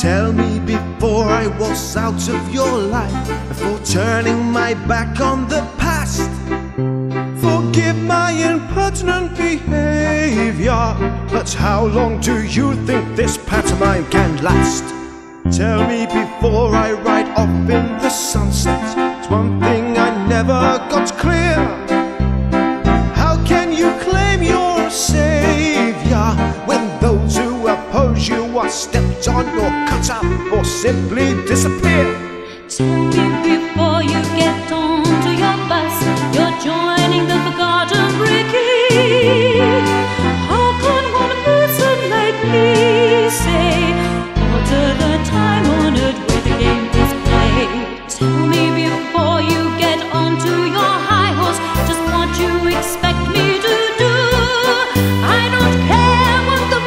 Tell me before I waltz out of your life, before turning my back on the past. Forgive my impertinent behavior, but how long do you think this pantomime can last? Tell me before I ride off in the sunset. It's one thing I never got clear. How can you claim you're a savior when those who oppose you are stepped on or cut up or simply disappear? Tell me before you get onto your bus, you're joining the forgotten brigade. How can one person like me say, alter the time-honored way the game is played? Tell me before you get onto your high horse just what you expect me to do. I don't care what the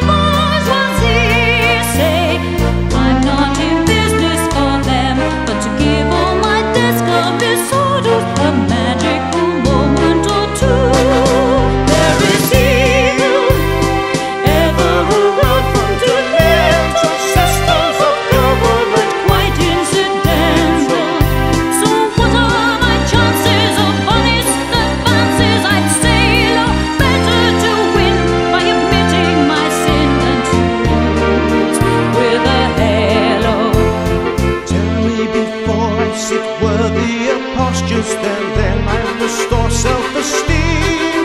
bourgeoisie say. I'm not in business for them, but to give all my desk orders a magical moment or two. There is evil ever around from demented systems of government, quite incidental. So what are my chances of honest advances? I'd say low, better to win by admitting my sin than to lose with a halo. Tell me before I seek worthier postures, then I restore self-esteem.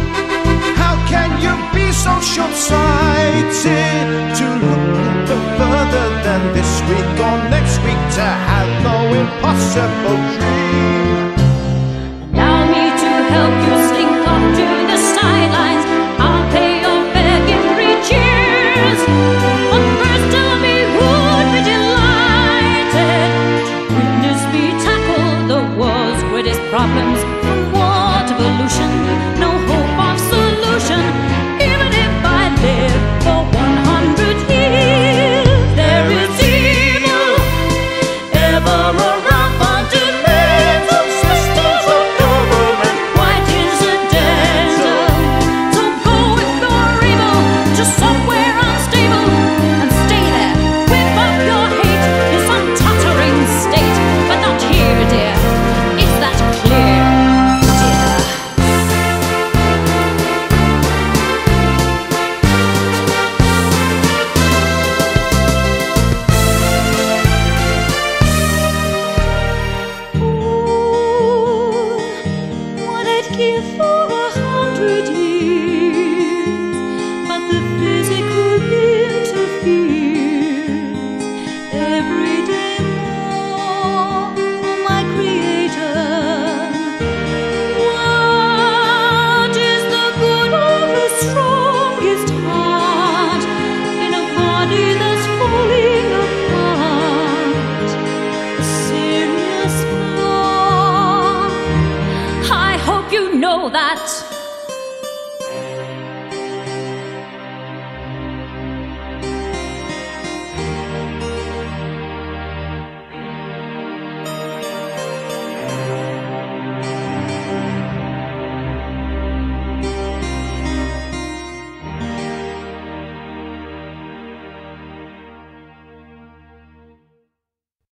How can you be so short-sighted to look no further than this week or next week, to have no impossible dream? Allow me to help you slink off to the sidelines. I'll pay your fare, give 3 cheers. But first tell me who'd be delighted to witness me tackle the world's greatest problems, from war to pollution, no hope of solution. Even if I live for 100 years, there is evil ever around fundamental systems of government, quite incidental. So go if you're able to somewhere unstable and stay there. Whip up your hate in some tottering state, but not here, dear. Is that clear, dear? What I'd give for 100 years, but the physical interferes every day more. Oh, my Creator, what is the good of the strongest heart in a body that's falling apart? A serious flaw. I hope you know that.